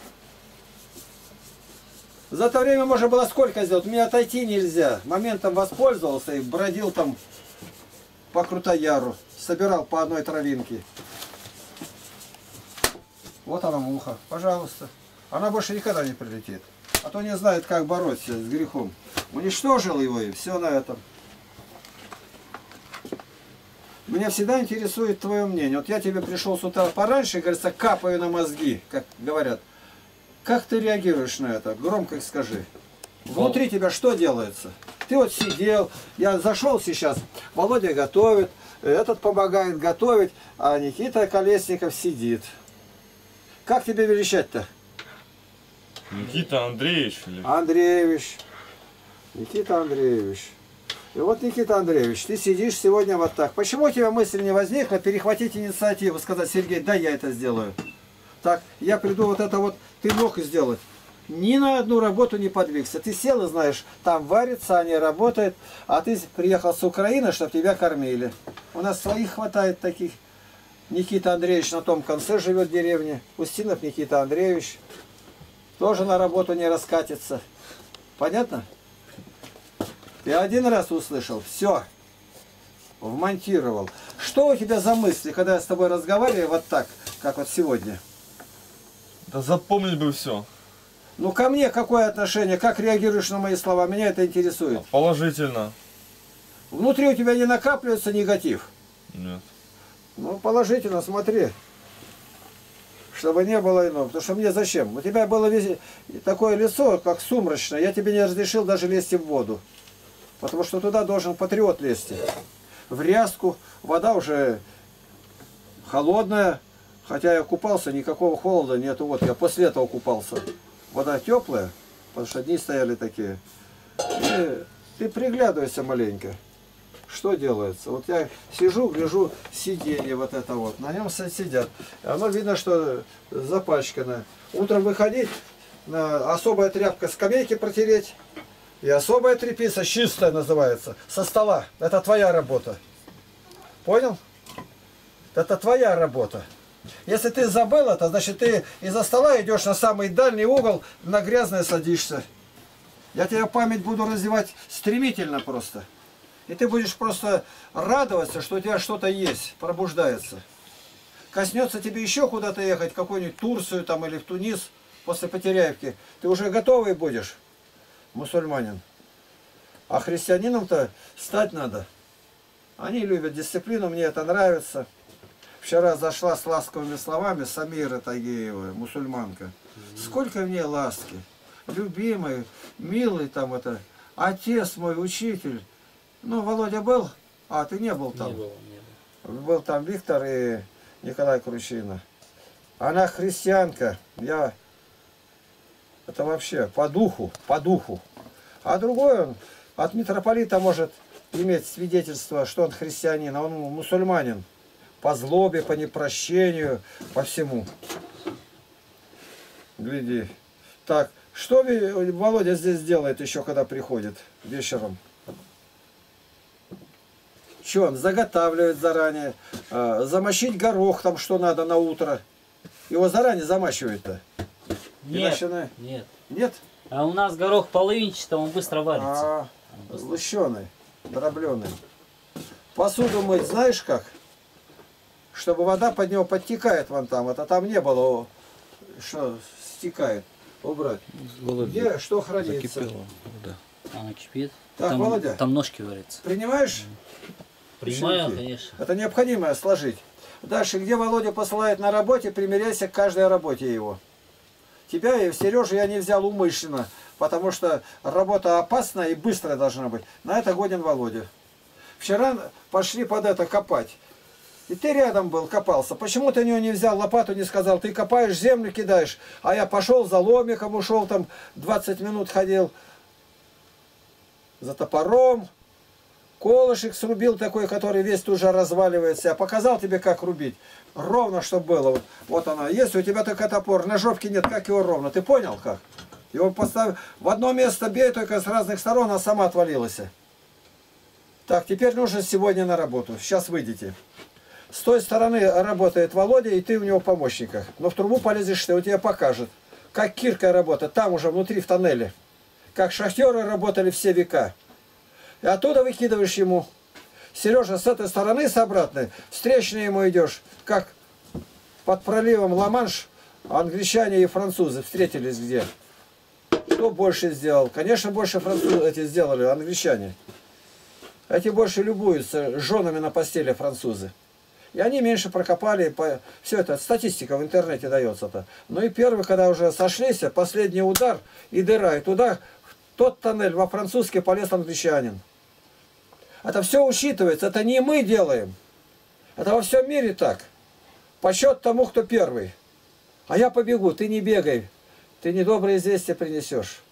За это время можно было сколько сделать? Мне отойти нельзя. Моментом воспользовался и бродил там по Крутояру. Собирал по одной травинке. Вот она муха. Пожалуйста. Она больше никогда не прилетит. А то не знает, как бороться с грехом. Уничтожил его и все на этом. Меня всегда интересует твое мнение. Вот я тебе пришел с утра пораньше, говорится, капаю на мозги, как говорят. Как ты реагируешь на это? Громко скажи. Внутри тебя что делается? Ты вот сидел, я зашел сейчас, Володя готовит, этот помогает готовить, а Никита Колесников сидит. Как тебе величать-то? Никита Андреевич или? Андреевич. Никита Андреевич. И вот, Никита Андреевич, ты сидишь сегодня вот так. Почему у тебя мысль не возникла перехватить инициативу, сказать: Сергей, да, я это сделаю. Так, я приду, вот это вот, ты мог сделать. Ни на одну работу не подвигся. Ты сел и знаешь, там варится, они работают, а ты приехал с Украины, чтобы тебя кормили. У нас своих хватает таких. Никита Андреевич на том конце живет в деревне. Устинов Никита Андреевич. Тоже на работу не раскатится. Понятно? Ты один раз услышал, все, вмонтировал. Что у тебя за мысли, когда я с тобой разговариваю вот так, как вот сегодня? Да запомнить бы все. Ну, ко мне какое отношение, как реагируешь на мои слова, меня это интересует. Положительно. Внутри у тебя не накапливается негатив? Нет. Ну, положительно, смотри. Чтобы не было иного. Потому что мне зачем? У тебя было такое лицо, как сумрачное. Я тебе не разрешил даже лезть в воду. Потому что туда должен патриот лезть. В ряску. Вода уже холодная. Хотя я купался, никакого холода нету. Вот я после этого купался. Вода теплая, потому что дни стояли такие. И ты приглядывайся маленько. Что делается? Вот я сижу, гляжу, сиденье вот это вот. На нем сидят. Оно видно, что запачкано. Утром выходить, особая тряпка скамейки протереть. И особая тряпица, чистая называется, со стола. Это твоя работа. Понял? Это твоя работа. Если ты забыл это, значит ты из-за стола идешь на самый дальний угол, на грязное садишься. Я тебе память буду развивать стремительно просто. И ты будешь просто радоваться, что у тебя что-то есть, пробуждается. Коснется тебе еще куда-то ехать, в какую-нибудь Турцию там или в Тунис после Потеряевки. Ты уже готовый будешь, мусульманин. А христианином-то стать надо. Они любят дисциплину, мне это нравится. Вчера зашла с ласковыми словами Самира Тагеева, мусульманка. Сколько мне ласки. Любимый, милый там это, отец мой, учитель. Ну, Володя был? А, ты не был там? Не было. Был там Виктор и Николай Кручина. Она христианка. Я... Это вообще по духу, по духу. А другой он от митрополита может иметь свидетельство, что он христианин, а он мусульманин. По злобе, по непрощению, по всему. Гляди. Так, что Володя здесь делает еще, когда приходит вечером? Что он заготавливает заранее? Замочить горох там, что надо на утро. Его заранее замачивает-то? Нет, Иначе... нет. Нет? А у нас горох половинчатый, он быстро варится. Лущеный, дробленый. Посуду мыть знаешь как? Чтобы вода под него подтекает вон там. Это там не было, что стекает. Убрать. Где что хранится? Да. Она кипит. Так, там, Володя. Там ножки варятся. Принимаешь? Принимаю, Шинки? конечно. Это необходимо сложить. Дальше, где Володя посылает на работе, примеряйся к каждой работе его. Тебя и Сережу я не взял умышленно, потому что работа опасная и быстрая должна быть. На это годен Володя. Вчера пошли под это копать. И ты рядом был, копался. Почему ты у него не взял лопату, не сказал, ты копаешь, землю кидаешь. А я пошел за ломиком, ушел там, 20 минут ходил за топором. Колышек срубил такой, который весь уже разваливается. Я показал тебе, как рубить. Ровно, чтобы было. Вот оно. Если у тебя только топор, ножовки нет, как его ровно? Ты понял, как? Его поставил в одно место, бей только с разных сторон, а сама отвалилась. Так, теперь нужно сегодня на работу. Сейчас выйдете. С той стороны работает Володя, и ты у него в помощниках. Но в трубу полезешь ты, он тебе покажет. Как кирка работает, там уже внутри в тоннеле. Как шахтеры работали все века. И оттуда выкидываешь ему. Сережа, с этой стороны, с обратной, встречной ему идешь. Как под проливом Ла-Манш англичане и французы встретились где. Кто больше сделал? Конечно, больше французы эти сделали, англичане. Эти больше любуются женами на постели французы. И они меньше прокопали. Все это, статистика в интернете дается-то. Ну и первый, когда уже сошлись, последний удар и дыра. И туда, в тот тоннель, во французский полез англичанин. Это все учитывается. Это не мы делаем. Это во всем мире так. Почет тому, кто первый. А я побегу, ты не бегай. Ты недоброе известие принесешь.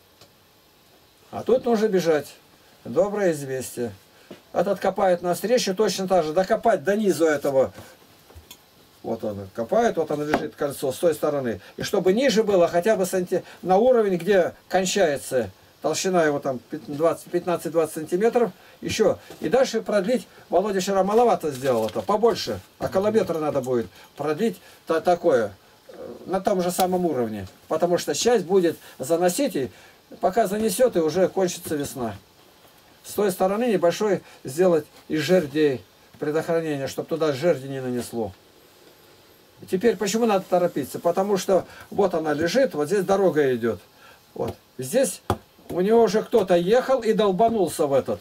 А тут нужно бежать. Доброе известие. Этот копает навстречу, точно так же. Докопать до низу этого. Вот он копает, вот оно лежит кольцо с той стороны. И чтобы ниже было хотя бы на уровень, где кончается толщина его там 15-20 сантиметров. Еще. И дальше продлить. Володя вчера маловато сделал это. Побольше. Около метра надо будет продлить такое. На том же самом уровне. Потому что часть будет заносить, и пока занесет, и уже кончится весна. С той стороны небольшой сделать из жердей предохранение, чтобы туда жерди не нанесло. И теперь почему надо торопиться? Потому что вот она лежит, вот здесь дорога идет. Вот. Здесь у него уже кто-то ехал и долбанулся в этот.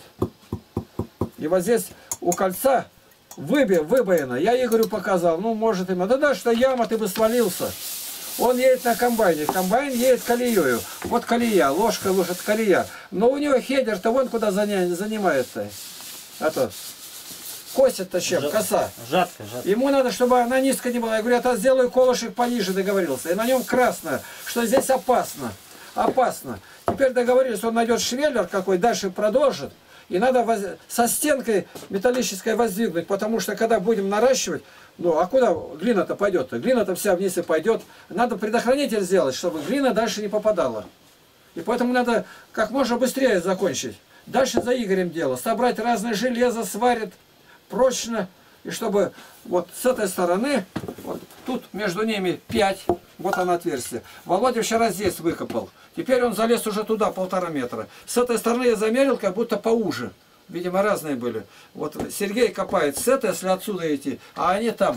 И вот здесь у кольца выбоина. Я Игорю показал, ну может ему, да что яма, ты бы свалился. Он едет на комбайне, комбайн едет колеей. Вот колея, ложка, выход, колея. Но у него хедер-то вон куда занимается. А то косит-то чем, коса. Жатка. Ему надо, чтобы она низко не была. Я говорю, я сделаю колышек пониже, договорился. И на нем красное, что здесь опасно. Опасно. Теперь договорились, он найдет швеллер какой, дальше продолжит. И надо со стенкой металлической воздвигнуть, потому что когда будем наращивать, ну а куда глина-то пойдет-то? Глина-то вся вниз и пойдет. Надо предохранитель сделать, чтобы глина дальше не попадала. И поэтому надо как можно быстрее закончить. Дальше за Игорем дело. Собрать разное железо, сварит прочно. И чтобы вот с этой стороны, вот тут между ними 5, вот оно отверстие. Володя вчера здесь выкопал. Теперь он залез уже туда 1,5 метра. С этой стороны я замерил, как будто поуже. Видимо, разные были. Вот Сергей копает с этой, если отсюда идти, а они там.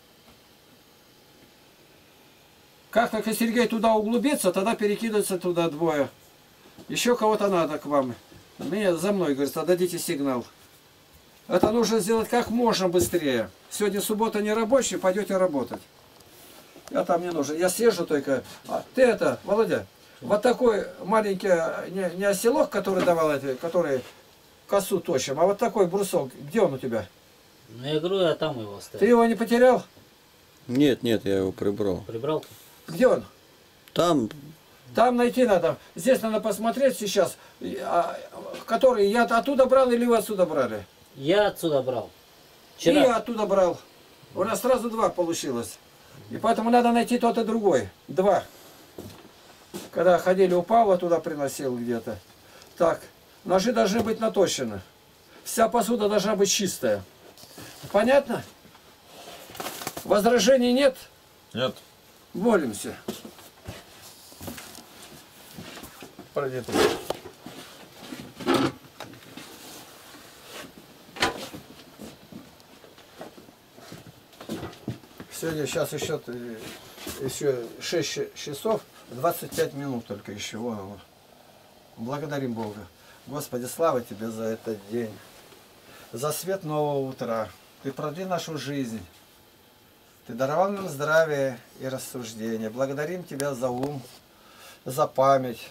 Как только Сергей туда углубится, тогда перекидывается туда двое. Еще кого-то надо к вам. Меня за мной, говорит, дадите сигнал. Это нужно сделать как можно быстрее. Сегодня суббота не рабочий, пойдете работать. Я там не нужен. Я съезжу только. А ты это, Володя, вот такой маленький, не оселок, который давал эти, который косу точим, а вот такой брусок, где он у тебя? Ну я говорю, я там его оставил. Ты его не потерял? Нет, я его прибрал. Прибрал? Где он? Там Там найти надо. Здесь надо посмотреть сейчас, который я оттуда брал или вы отсюда брали? Я отсюда брал. И Вчера. я оттуда брал. У нас сразу 2 получилось. И поэтому надо найти тот и другой. 2. Когда ходили у Павла, туда приносил где-то. Так, ножи должны быть наточены. Вся посуда должна быть чистая. Понятно? Возражений нет? Нет. Молимся. Пройди туда. Сегодня сейчас еще 6 часов 25 минут только еще. Вон оно. Благодарим Бога. Господи, слава Тебе за этот день. За свет нового утра. Ты продли нашу жизнь. Ты даровал нам здравие и рассуждение. Благодарим Тебя за ум, за память.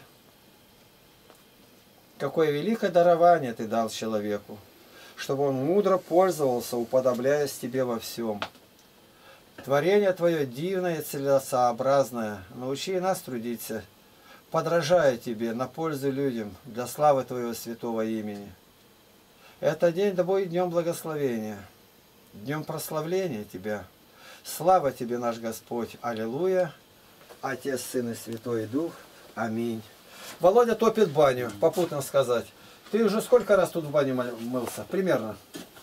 Какое великое дарование Ты дал человеку, чтобы он мудро пользовался, уподобляясь Тебе во всем. Творение Твое дивное и целесообразное. Научи нас трудиться, подражая Тебе на пользу людям, для славы Твоего святого имени. Этот день да будет днем благословения, днем прославления Тебя. Слава Тебе, наш Господь. Аллилуйя. Отец, Сын и Святой Дух. Аминь. Володя топит баню, попутно сказать. Ты уже сколько раз тут в бане мылся? Примерно.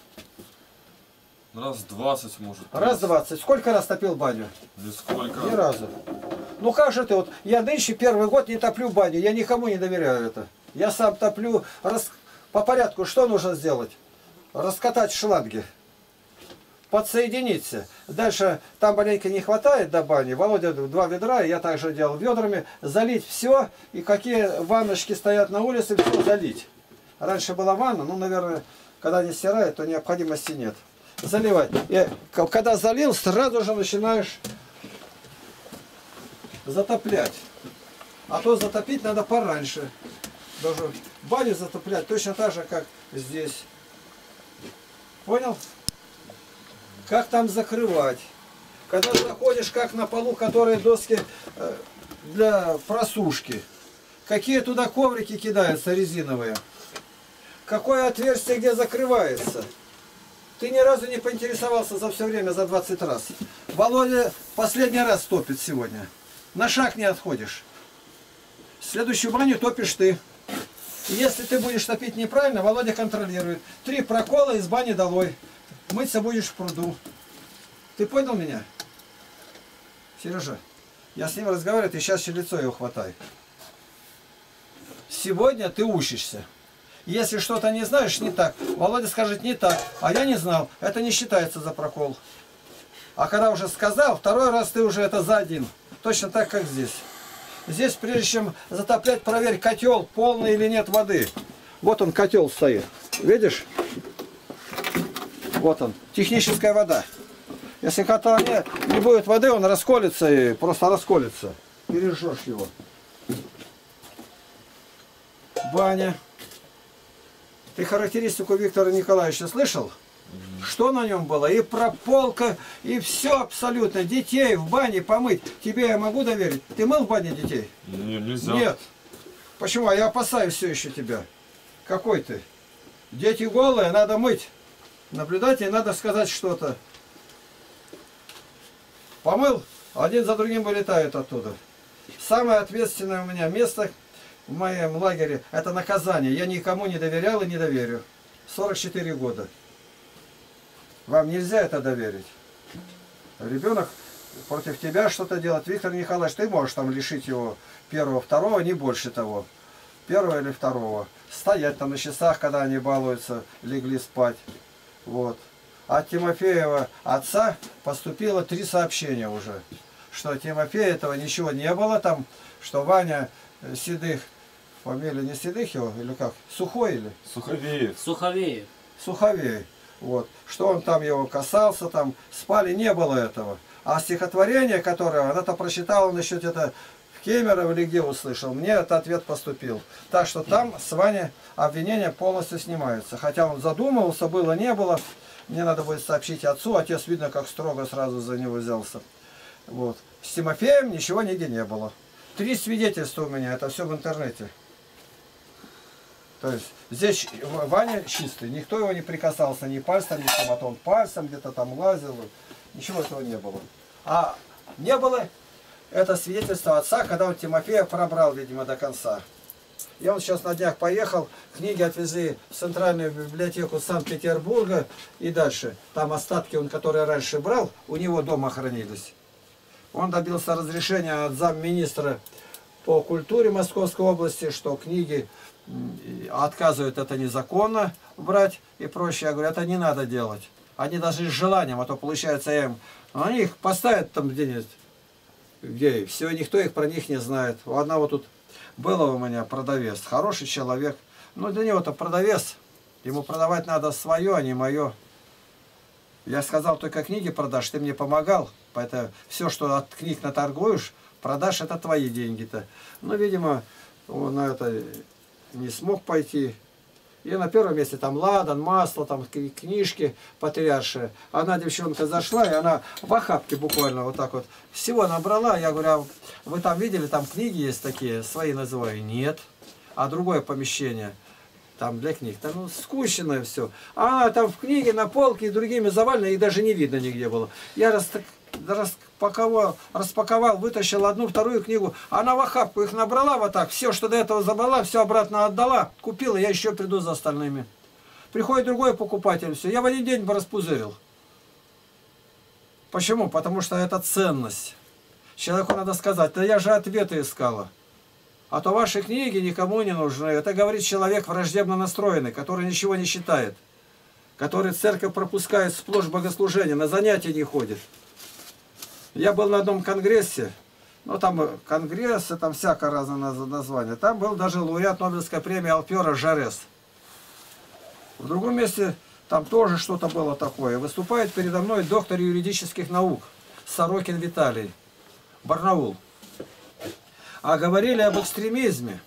Раз 20 может. Раз 20. Сколько раз топил баню? Нисколько. Ни разу. Ну как же ты вот, я нынче первый год не топлю баню, я никому не доверяю это. Я сам топлю, по порядку, что нужно сделать? Раскатать шланги, подсоединиться. Дальше там маленько не хватает до бани, Володя 2 ведра, я также делал ведрами, залить все, и какие ванночки стоят на улице, все залить. Раньше была ванна, ну, наверное, когда не стирают, то необходимости нет. заливать. И когда залил, сразу же начинаешь затоплять. А то затопить надо пораньше. Должен баню затоплять точно так же, как здесь. Понял? Как там закрывать? Когда заходишь, как на полу, которые доски для просушки. Какие туда коврики кидаются резиновые. Какое отверстие где закрывается. Ты ни разу не поинтересовался за все время, за 20 раз. Володя последний раз топит сегодня. На шаг не отходишь. Следующую баню топишь ты. И если ты будешь топить неправильно, Володя контролирует. 3 прокола из бани долой. Мыться будешь в пруду. Ты понял меня? Сережа, я с ним разговариваю, ты сейчас лицо его хватай. Сегодня ты учишься. Если что-то не знаешь, не так. Володя скажет не так, а я не знал. Это не считается за прокол. А когда уже сказал, второй раз ты уже это за один. Точно так, как здесь. Здесь, прежде чем затоплять, проверь, котел полный или нет воды. Вот он, котел стоит. Видишь? Вот он, техническая вода. Если котла не будет воды, он расколется и просто расколется. Пережжешь его. Баня. Ты характеристику Виктора Николаевича слышал? Что на нем было? И прополка, и все абсолютно. Детей в бане помыть. Тебе я могу доверить? Ты мыл в бане детей? Нельзя. Нет. Почему? А я опасаюсь все еще тебя. Какой ты? Дети голые, надо мыть. Наблюдать и надо сказать что-то. Помыл, один за другим вылетают оттуда. Самое ответственное у меня место в моем лагере — это наказание. Я никому не доверял и не доверю. 44 года. Вам нельзя это доверить. Ребенок против тебя что-то делает. Виктор Николаевич, ты можешь там лишить его первого, второго, не больше того. Первого или второго. Стоять там на часах, когда они балуются, легли спать. Вот. От Тимофеева отца поступило 3 сообщения уже. Что от Тимофея этого ничего не было там, что Ваня Седых, фамилия не Седых его, или как? Сухой или? Суховеев. Суховеев. Суховей. Вот. Что он там его касался, там спали, не было этого. А стихотворение, которое он это прочитал, он еще где-то в Кемерово или где услышал, мне этот ответ поступил. Так что там с Ваней обвинения полностью снимаются. Хотя он задумывался, было, не было. Мне надо будет сообщить отцу, отец, видно, как строго сразу за него взялся. Вот. С Тимофеем ничего нигде не было. 3 свидетельства у меня, это все в интернете. То есть здесь Ваня чистый, никто его не прикасался ни пальцем, ни там, а то он пальцем где-то там лазил, ничего этого не было. А не было это свидетельство отца, когда он Тимофея пробрал, видимо, до конца. И он сейчас на днях поехал, книги отвезли в Центральную библиотеку Санкт-Петербурга и дальше. Там остатки, он которые раньше брал, у него дома хранились. Он добился разрешения от замминистра по культуре Московской области, что книги отказывают, это незаконно брать и прочее. Я говорю, это не надо делать. Они даже с желанием, а то получается им, они их поставят там где-нибудь, где все, никто их про них не знает. У одного тут было у меня продавец, хороший человек, но для него-то продавец, ему продавать надо свое, а не мое. Я сказал, только книги продашь, ты мне помогал, поэтому все, что от книг наторгуешь, продашь, это твои деньги-то. Но, видимо, он на это не смог пойти. И на первом месте там ладан, масло, там книжки патриаршие. Она, девчонка, зашла, и она в охапке буквально вот так вот всего набрала. Я говорю, а вы там видели, там книги есть такие, свои называю? Нет. А другое помещение, там для книг, там ну, скучное все. А там в книге на полке и другими завалено, их даже не видно нигде было. Я распаковал, вытащил одну, вторую книгу. Она в охапку их набрала вот так. Все, что до этого забрала, все обратно отдала. Купила, я еще приду за остальными. Приходит другой покупатель, все. Я в один день бы распузырил. Почему? Потому что это ценность. Человеку надо сказать, да я же ответы искала. А то ваши книги никому не нужны. Это говорит человек враждебно настроенный, который ничего не считает. Который церковь пропускает сплошь богослужения, на занятия не ходит. Я был на одном конгрессе, ну там конгрессы, там всякое разное название. Там был даже лауреат Нобелевской премии Алпера Жарес. В другом месте Там тоже что-то было такое. Выступает передо мной доктор юридических наук Сорокин Виталий, Барнаул. А говорили об экстремизме.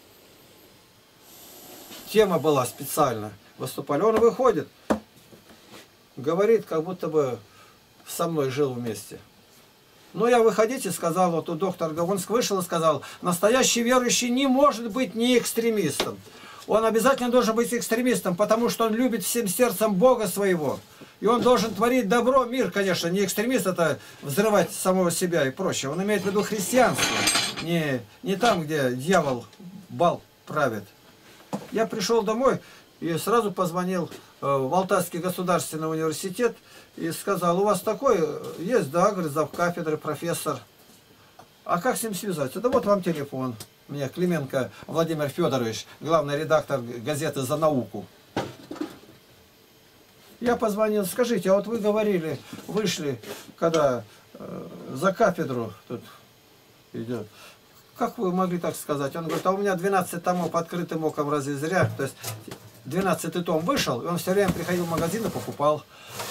Тема была специально. Выступали. Он выходит, говорит, как будто бы со мной жил вместе. Ну, я выходите, сказал, вот у доктора, он вышел и сказал, настоящий верующий не может быть не экстремистом. Он обязательно должен быть экстремистом, потому что он любит всем сердцем Бога своего. И он должен творить добро, мир, конечно, не экстремист, это взрывать самого себя и прочее. Он имеет в виду христианство, не там, где дьявол бал правит. Я пришел домой и сразу позвонил в Алтайский государственный университет и сказал, у вас такой есть, да, говорит, завкафедры, профессор. А как с ним связаться? Да вот вам телефон. Мне Клименко Владимир Федорович, главный редактор газеты «За науку». Я позвонил, скажите, а вот вы говорили, вышли, когда за кафедру тут идет. Как вы могли так сказать? Он говорит, а у меня 12 томов открытым оком разве зря? То есть 12 том вышел, и он все время приходил в магазин и покупал.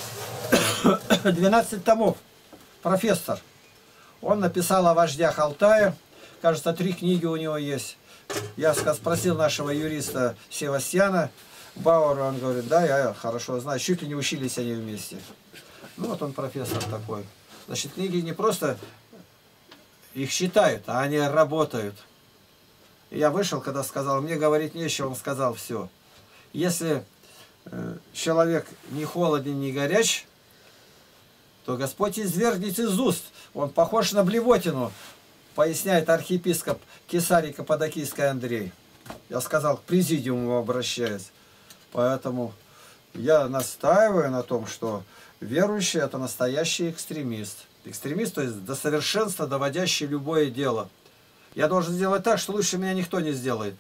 12 томов. Профессор. Он написал о вождях Алтая. Кажется, 3 книги у него есть. Я спросил нашего юриста Севастьяна Бауэра, он говорит, да, я хорошо знаю, чуть ли не учились они вместе. Ну вот он профессор такой. Значит, книги не просто их читают, а они работают. И я вышел, когда сказал, мне говорить нечего, он сказал все. Если человек не холоден, не горяч, то Господь извергнет из уст. Он похож на блевотину, поясняет архиепископ Кесарий Каппадокийский Андрей. Я сказал, к президиуму обращаясь. Поэтому я настаиваю на том, что верующий – это настоящий экстремист. Экстремист, то есть до совершенства доводящий любое дело. Я должен сделать так, что лучше меня никто не сделает.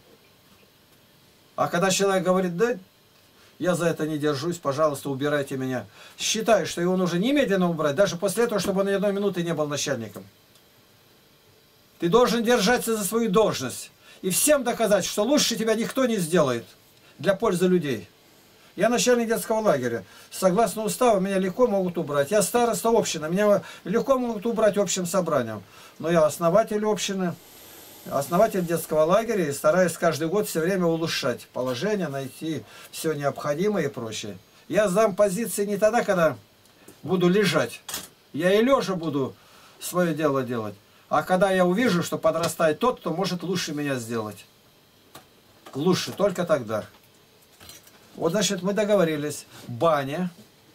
А когда человек говорит, да, я за это не держусь, пожалуйста, убирайте меня. Считаю, что его нужно немедленно убрать, даже после этого, чтобы он ни одной минуты не был начальником. Ты должен держаться за свою должность. И всем доказать, что лучше тебя никто не сделает для пользы людей. Я начальник детского лагеря. Согласно уставу, меня легко могут убрать. Я староста общины, меня легко могут убрать общим собранием. Но я основатель общины, основатель детского лагеря и стараюсь каждый год все время улучшать положение, найти все необходимое и прочее. Я сдам позиции не тогда, когда буду лежать. Я и лежа буду свое дело делать. А когда я увижу, что подрастает тот, кто может лучше меня сделать. Лучше, только тогда. Вот, значит, мы договорились. Баня,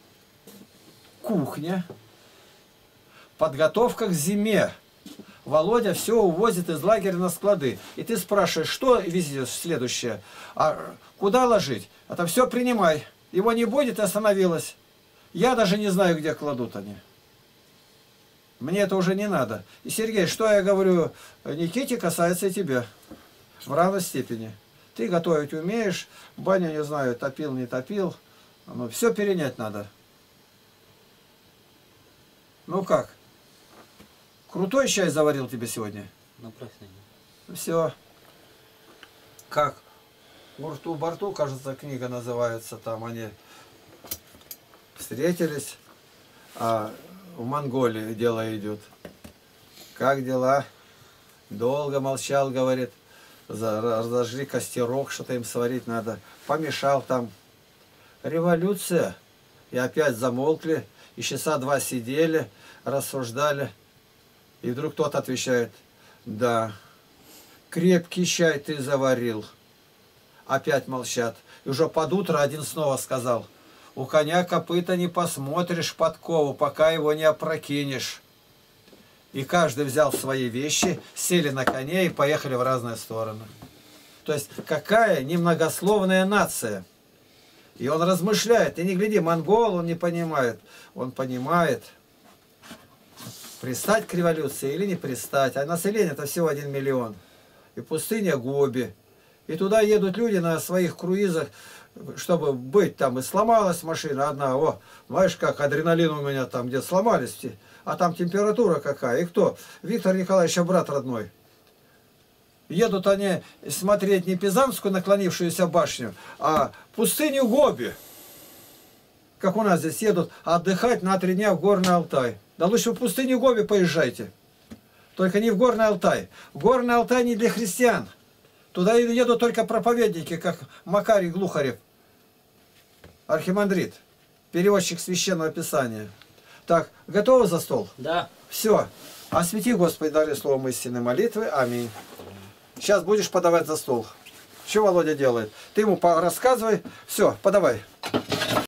кухня, подготовка к зиме. Володя все увозит из лагеря на склады. И ты спрашиваешь, что везешь следующее? А куда ложить? Это все принимай. Его не будет, и остановилось. Я даже не знаю, где кладут они. Мне это уже не надо. И, Сергей, что я говорю Никите, касается и тебя. В равной степени. Ты готовить умеешь, баню, не знаю, топил, не топил. Но все перенять надо. Ну как? Крутой чай заварил тебе сегодня? Направь на него. Все. Как? Урту-борту, кажется, книга называется. Там они встретились. А в Монголии дело идет. Как дела? Долго молчал, говорит. Разожгли костерок, что-то им сварить надо. Помешал там. Революция. И опять замолкли. И часа 2 сидели, рассуждали. И вдруг кто-то отвечает: да, крепкий чай ты заварил. Опять молчат. И уже под утро один снова сказал: у коня копыта не посмотришь подкову, пока его не опрокинешь. И каждый взял свои вещи, сели на коне и поехали в разные стороны. То есть какая немногословная нация. И он размышляет. И не гляди, монгол он не понимает. Он понимает, пристать к революции или не пристать. А население это всего 1 миллион. И пустыня Гоби. И туда едут люди на своих круизах, чтобы быть там. И сломалась машина одна. О, знаешь, как адреналин у меня там где сломались. А там температура какая. И кто? Виктор Николаевич, брат родной. Едут они смотреть не Пизанскую наклонившуюся башню, а пустыню Гоби. как у нас здесь едут отдыхать на 3 дня в Горный Алтай. Да лучше в пустыню Гоби поезжайте. Только не в Горный Алтай. Горный Алтай не для христиан. Туда едут только проповедники, как Макарий Глухарев, архимандрит, переводчик Священного Писания. Так, готовы за стол? Да. Все. Освети, Господи, дары словом истинной молитвы. Аминь. Сейчас будешь подавать за стол. Что Володя делает? Ты ему рассказывай. Все, подавай.